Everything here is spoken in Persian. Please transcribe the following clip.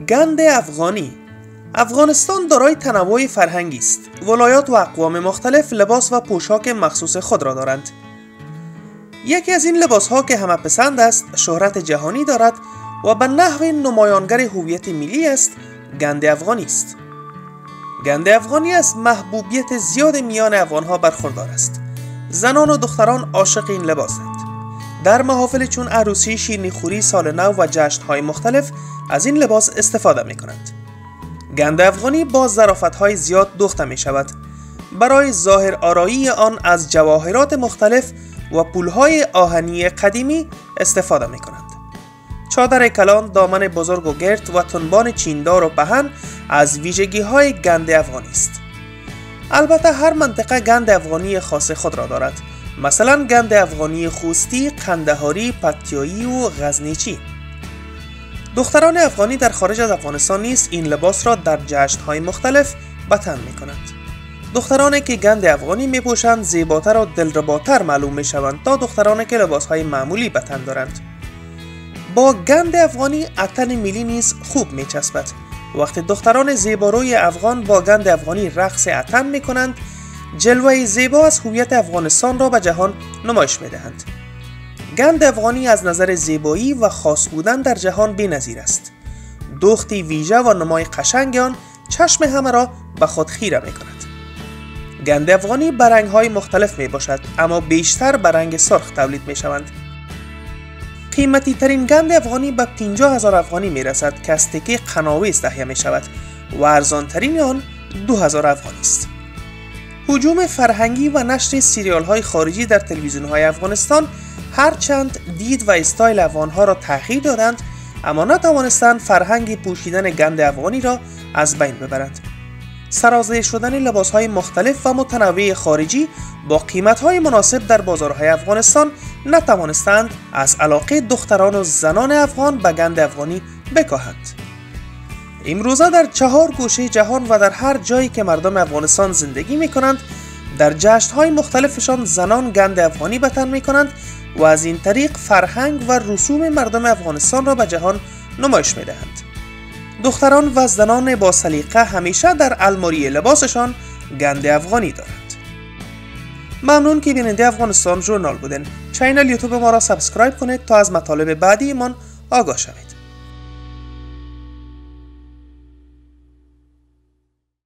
گند افغانی. افغانستان دارای تنوع فرهنگی است. ولایات و اقوام مختلف لباس و پوشاک مخصوص خود را دارند. یکی از این لباس‌ها که همه پسند است، شهرت جهانی دارد و به نحو نمایانگر هویت ملی است، گند افغانی است. گند افغانی از محبوبیت زیاد میان افغان‌ها برخوردار است. زنان و دختران عاشق این لباسند. در محافل چون عروسی، شیرینی‌خوری، سال نو و جشن‌های مختلف از این لباس استفاده می‌کنند. گند افغانی با ظرافت‌های زیاد دوخته می‌شود. برای ظاهر آرایی آن از جواهرات مختلف و پول‌های آهنی قدیمی استفاده می‌کنند. چادر کلان، دامن بزرگ و گرد و تنبان چیندار و پهن از ویژگی‌های گند افغانی است. البته هر منطقه گند افغانی خاص خود را دارد. مثلا گند افغانی خوستی، قندهاری، پکتیایی و غزنیچی. دختران افغانی در خارج از افغانستان نیز این لباس را در جشن‌های مختلف به تن می‌کنند. دخترانی که گند افغانی می‌پوشند زیباتر و دلرباتر معلوم می‌شوند تا دخترانی که لباس‌های معمولی به تن دارند. با گند افغانی اتن ملی نیز خوب می‌چسبد. وقتی دختران زیباروی افغان با گند افغانی رقص اتن می‌کنند، جلوه زیبا از هویت افغانستان را به جهان نمایش می‌دهند. گند افغانی از نظر زیبایی و خاص بودن در جهان بی‌نظیر است. دوختی ویژه و نمای قشنگ آن چشم همه را به خود خیره می‌کند. گند افغانی به رنگ‌های مختلف میباشد، اما بیشتر به رنگ سرخ تولید می‌شوند. قیمتی ترین گند افغانی به 50,000 افغانی میرسد که از تکه قناویز تهیه می‌شود و ارزان ترین آن 2,000 افغانی است. هجوم فرهنگی و نشر سریال‌های خارجی در تلویزیون‌های افغانستان هرچند دید و استایل افغان‌ها را تغییر دادند، اما نتوانستند فرهنگ پوشیدن گند افغانی را از بین ببرند. سرازیر شدن لباس‌های مختلف و متنوع خارجی با قیمت‌های مناسب در بازارهای افغانستان نتوانستند از علاقه دختران و زنان افغان به گند افغانی بکاهند. امروزه در 4 گوشه جهان و در هر جایی که مردم افغانستان زندگی می‌کنند، در جشن‌های مختلفشان زنان گند افغانی به تن می‌کنند و از این طریق فرهنگ و رسوم مردم افغانستان را به جهان نمایش می‌دهند. دختران و زنان با سلیقه همیشه در الماری لباسشان گند افغانی دارند. ممنون که بیننده افغانستان ژورنال بودین. چینل یوتیوب ما را سابسکرایب کنید تا از مطالب بعدی من آگاه شوید.